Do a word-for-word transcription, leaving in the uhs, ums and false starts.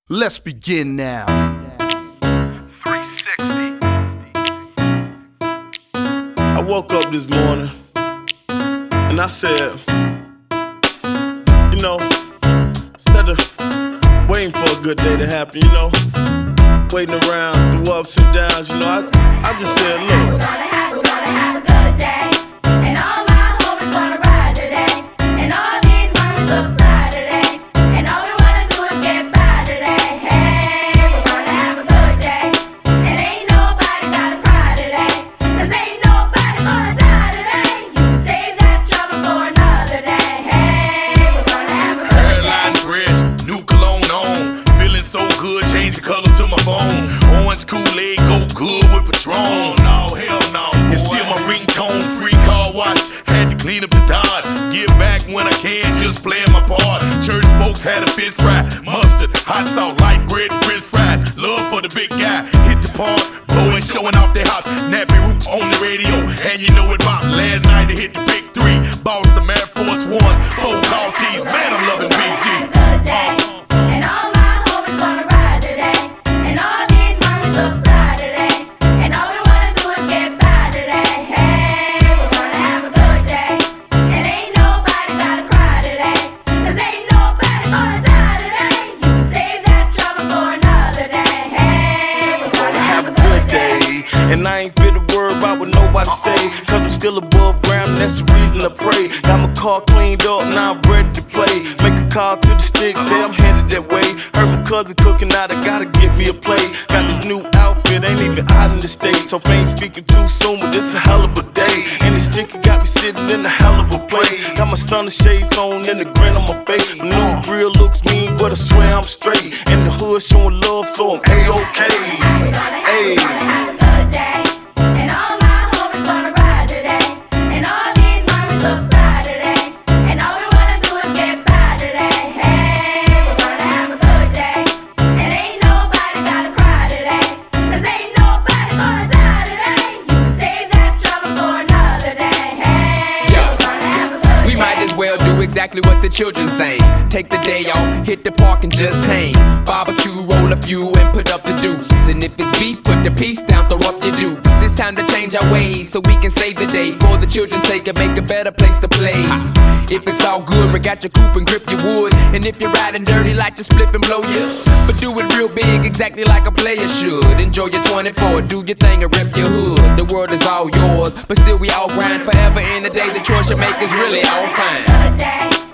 Let's begin now. three sixty. I woke up this morning and I said, you know, instead of waiting for a good day to happen, you know, waiting around through ups and downs, you know, I, I just said, look. We're gonna have, we're gonna have a good day, and all my homies wanna ride today, and all these mommies look fly today, and all we wanna do is get by today. Hey, we're gonna have a good day, and ain't nobody gotta cry today, cause ain't nobody gonna die today. You can save that trouble for another day. Hey, we're gonna have a good day. Hairline fresh, new cologne on, feeling so good, change the color to my phone. Orange Kool-Aid go good with Patron. No, hell no. It's still my ringtone, free car wash. Had to clean up the Dodge. Give back when I can, just playing my part. Church folks had a fish fry, mustard, hot sauce, light bread, and french fries. Love for the big guy, hit the park, blowing, showing off their house. Nappy Roots on the radio, and you know it about last night they hit the big three. Bought some Air Force Ones, four tall tees. Man, I'm loving B G. Uh, And all my homies wanna ride today, and all these mommies look fly today, and all we wanna do is get by today. Hey, we're gonna have a good day, and ain't nobody gotta cry today, cause ain't nobody gonna die today. You can save that trouble for another day. Hey, we're gonna have a good day. And I ain't fit to worry about what nobody say, cause I'm still above ground and that's the reason I pray. Got my car cleaned up, now I'm ready to play. Make a call to the sticks, say I'm headed that way. Heard my cousin cooking out, I gotta get me a plate. Got this new outfit, ain't even out in the States. So I ain't speaking too soon, but this a hell of a day. And the sticker got me sitting in a hell of a place. Got my stunner shades on and the grin on my face. My new grill looks mean, but I swear I'm straight. And the hood showing love, so I'm A-OK. We're gonna have, Hey. we're gonna have a good day, and all my homies wanna ride today, and all these mommies look fly today, and all we wanna do is get by today. Hey, we're gonna have a good day, and ain't nobody gotta cry today, cause ain't nobody gonna die today. You can save that trouble for another day. Hey, Yeah. we're gonna have a good We day. might as well do exactly what the children say. Take the day off, hit the park and just hang. Barbecue, roll a few and put up the deuce. And if it's beef, put the piece down, throw up your dukes. It's time to change our ways so we can save the day. For the children's sake and make a better place to play. If it's all good, rig out your coupe and grip your wood. And if you're riding dirty, like to split and blow you. But do it real big, exactly like a player should. Enjoy your twenty-four, do your thing and rep your hood. The world is all yours, but still we all grind forever. In the day, the choice you make is really all fine. Good day.